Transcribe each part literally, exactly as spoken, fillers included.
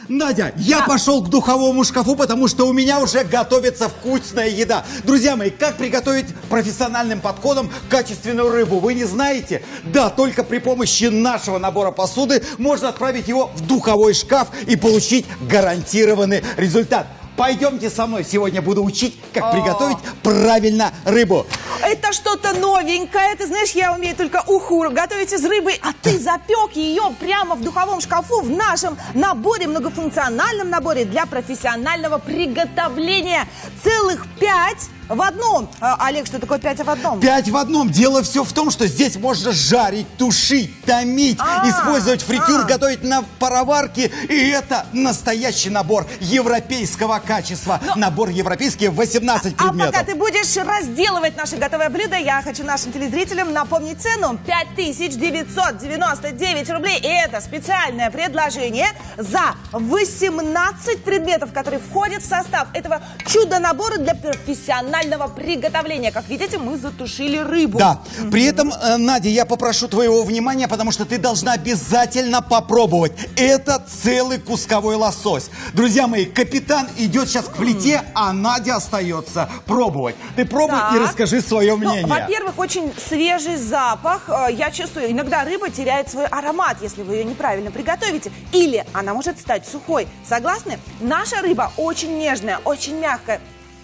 Надя, я Да. пошел к духовому шкафу, потому что у меня уже готовится вкусная еда. Друзья мои, как приготовить профессиональным подходом качественную рыбу? Вы не знаете? Да, только при помощи нашего набора посуды можно отправить его в духовой шкаф и получить гарантированный результат. Пойдемте со мной, сегодня буду учить, как О. приготовить правильно рыбу. Это что-то новенькое. Ты знаешь, я умею только уху готовить из рыбы, а ты запек ее прямо в духовом шкафу в нашем наборе, многофункциональном наборе для профессионального приготовления. Целых пять в одном. А, Олег, что такое пять в одном? Пять в одном. Дело все в том, что здесь можно жарить, тушить, томить, А, использовать фритюр, а. готовить на пароварке. И это настоящий набор европейского качества. Но- Набор европейский, восемнадцать А предметов. пока ты будешь разделывать наше готовое блюдо, я хочу нашим телезрителям напомнить цену. пять тысяч девятьсот девяносто девять рублей. И это специальное предложение за восемнадцать предметов, которые входят в состав этого чудо-набора для профессионального приготовления. Как видите, мы затушили рыбу. Да. При этом, э, Надя, я попрошу твоего внимания, потому что ты должна обязательно попробовать. Это целый кусковой лосось. Друзья мои, капитан идет сейчас к плите, а Надя остается пробовать. Ты пробуй Так. и расскажи свое Ну, мнение. во-первых, очень свежий запах. Э, Я чувствую, иногда рыба теряет свой аромат, если вы ее неправильно приготовите. Или она может стать сухой. Согласны? Наша рыба очень нежная, очень мягкая,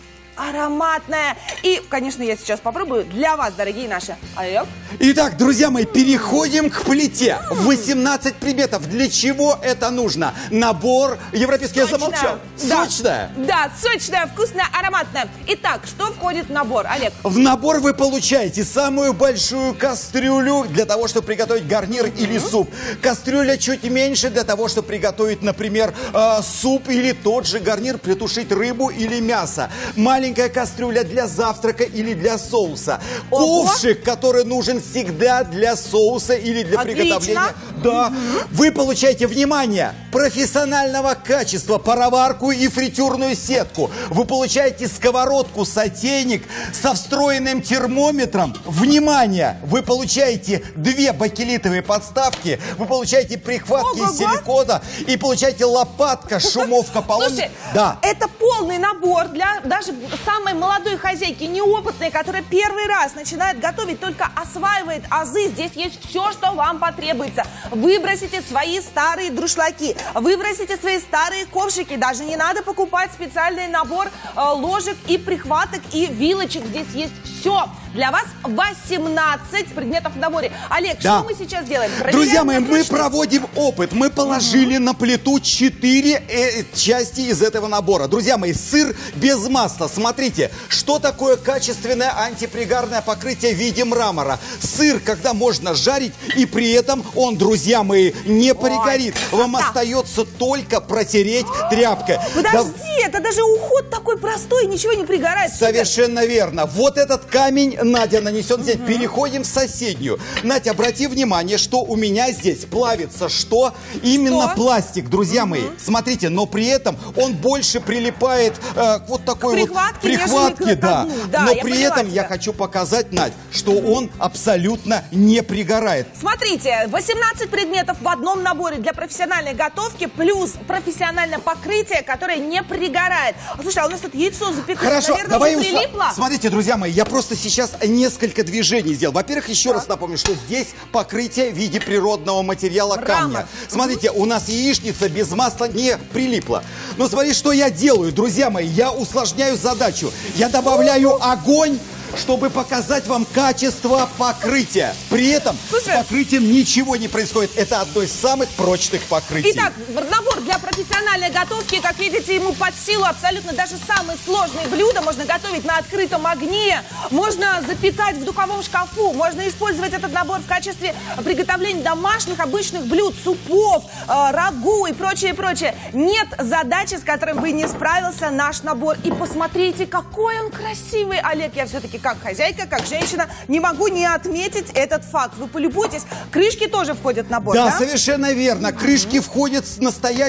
ароматная. И, конечно, я сейчас попробую для вас, дорогие наши. Олег? Итак, друзья мои, переходим к плите. восемнадцать предметов. Для чего это нужно? Набор европейский. Я замолчал. Да. Сочная. Да, сочная, вкусная, ароматная. Итак, что входит в набор, Олег? В набор вы получаете самую большую кастрюлю для того, чтобы приготовить гарнир или суп. Кастрюля чуть меньше для того, чтобы приготовить, например, э, суп или тот же гарнир, притушить рыбу или мясо. Маленькая кастрюля для завтрака или для соуса. Ого! Ковшик, который нужен всегда для соуса или для Отлично. приготовления. Да. Вы получаете, внимание, профессионального качества пароварку и фритюрную сетку. Вы получаете сковородку-сотейник со встроенным термометром. Внимание! Вы получаете две бакелитовые подставки. Вы получаете прихватки из Ого-го. силикона. И получаете лопатка, шумовка, половник. Слушай, Да. это полный набор для даже самой молодой хозяйки, неопытной, которая первый раз начинает готовить, только осваивает азы. Здесь есть все, что вам потребуется. Выбросите свои старые друшлаки, выбросите свои старые ковшики. Даже не надо покупать специальный набор э, ложек и прихваток и вилочек. Здесь есть все. Для вас восемнадцать предметов в наборе. Олег, Да. что мы сейчас делаем? Друзья Проверяем мои, на мы прочность? проводим опыт. Мы положили на плиту четыре э, части из этого набора. Друзья мои, сыр без масла. Смотрите, что такое качественное антипригарное покрытие в виде мрамора. Сыр, когда можно жарить, и при этом он, друзья мои, не пригорит. красота. Вам остается только протереть тряпкой. Да, Подожди, это даже уход такой простой, ничего не пригорает. совершенно верно. Вот этот камень, Надя, нанесен здесь. Переходим в соседнюю. Надя, обрати внимание, что у меня здесь плавится что? Именно Что? пластик, друзья мои. Смотрите, но при этом он больше прилипает э, к вот такой вот прихватке, нежели прихватке, к да. дну. Да, но я при поняла этом я тебя. хочу показать, Надь, что он абсолютно не пригорает. Смотрите, восемнадцать предметов в одном наборе для профессиональной готовки, плюс профессиональное покрытие, которое не пригорает. А, слушай, а у нас тут яйцо запеклось, Хорошо, наверное, давай уже усла- прилипло? Смотрите, друзья мои, я просто сейчас несколько движений сделал. Во-первых, еще раз напомню, что здесь покрытие в виде природного материала Мрамор. камня. Смотрите, у нас яичница без масла не прилипла. Но смотри, что я делаю, друзья мои. Я усложняю задачу. Я добавляю огонь, чтобы показать вам качество покрытия. При этом Слушай. с покрытием ничего не происходит. Это одно из самых прочных покрытий. Итак, набор для профессиональной готовки, как видите, ему под силу абсолютно даже самые сложные блюда. Можно готовить на открытом огне, можно запекать в духовом шкафу, можно использовать этот набор в качестве приготовления домашних обычных блюд, супов, э, рагу и прочее, прочее. Нет задачи, с которой бы не справился наш набор. И посмотрите, какой он красивый, Олег. Я все-таки как хозяйка, как женщина не могу не отметить этот факт. Вы полюбуйтесь, крышки тоже входят в набор, Да, да? совершенно верно. Крышки входят с настоящим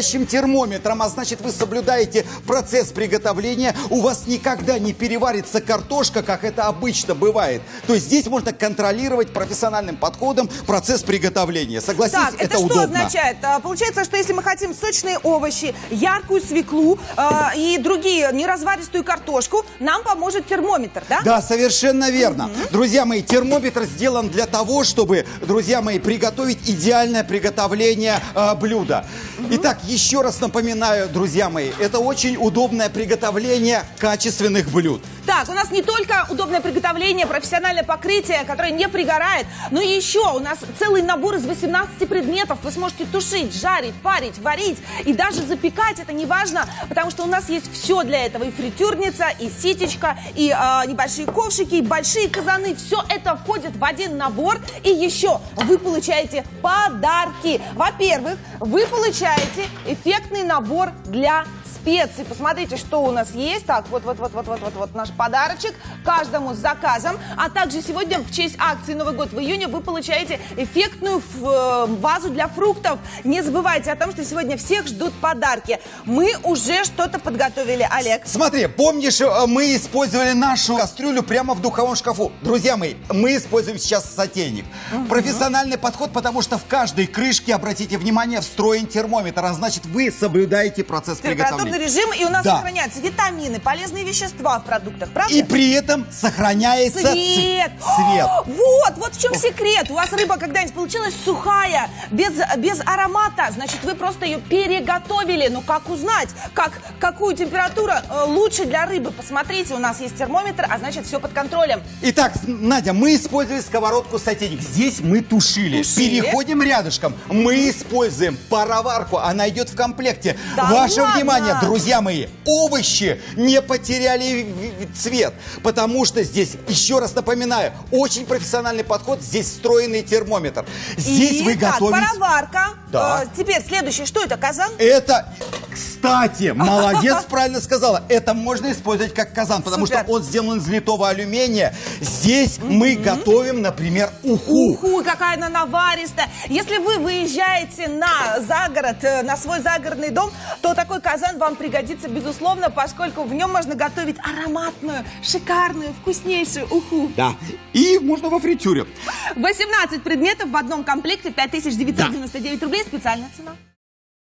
настоящим термометром, а значит, вы соблюдаете процесс приготовления, у вас никогда не переварится картошка, как это обычно бывает. То есть здесь можно контролировать профессиональным подходом процесс приготовления. Согласитесь, так, это, это что удобно. означает? Получается, что если мы хотим сочные овощи, яркую свеклу э, и другие неразваристую картошку, нам поможет термометр, да? Да, совершенно верно. Mm-hmm. Друзья мои, термометр сделан для того, чтобы, друзья мои, приготовить идеальное приготовление э, блюда. Mm-hmm. Итак, еще раз напоминаю, друзья мои, это очень удобное приготовление качественных блюд. Так, у нас не только удобное приготовление, профессиональное покрытие, которое не пригорает, но и еще у нас целый набор из восемнадцати предметов. Вы сможете тушить, жарить, парить, варить и даже запекать, это не важно, потому что у нас есть все для этого. И фритюрница, и ситечка, и э, небольшие ковшики, и большие казаны. Все это входит в один набор. И еще вы получаете подарки. Во-первых, вы получаете эффектный набор для специй. Посмотрите, что у нас есть. Так, вот, вот, вот, вот, вот, вот, вот наш подарочек каждому с заказом. А также сегодня в честь акции Новый год в июне вы получаете эффектную вазу для фруктов. Не забывайте о том, что сегодня всех ждут подарки. Мы уже что-то подготовили, Олег. Смотри, помнишь, мы использовали нашу кастрюлю прямо в духовом шкафу. Друзья мои, мы используем сейчас сотейник. Угу. Профессиональный подход, потому что в каждой крышке, обратите внимание, встроен термометр. А значит, вы соблюдаете процесс приготовления. Режим, и у нас да. сохраняются витамины, полезные вещества в продуктах, правда? И при этом сохраняется цвет. цвет. Вот, вот в чем секрет. У вас рыба когда-нибудь получилась сухая, без, без аромата, значит, вы просто ее переготовили. Ну, как узнать, как, какую температуру э, лучше для рыбы? Посмотрите, у нас есть термометр, а значит, все под контролем. Итак, Надя, мы использовали сковородку сотейник. Здесь мы тушили. тушили. Переходим рядышком. Мы используем пароварку. Она идет в комплекте. Да Ваше ладно? внимание, друзья мои, овощи не потеряли цвет, потому что здесь, еще раз напоминаю, очень профессиональный подход, здесь встроенный термометр. Здесь И, вы так, готовите... пароварка. Да. Э, теперь следующее, что это, казан? Это, кстати, молодец, правильно сказала, это можно использовать как казан, потому Супер. что он сделан из литого алюминия. Здесь mm-hmm. мы готовим, например, уху. Уху, какая она наваристая. Если вы выезжаете на загород, на свой загородный дом, то такой казан вам пригодится, безусловно, поскольку в нем можно готовить ароматную, шикарную, вкуснейшую уху. Да, и можно во фритюре. восемнадцать предметов в одном комплекте, пять тысяч девятьсот девяносто девять рублей, специальная цена.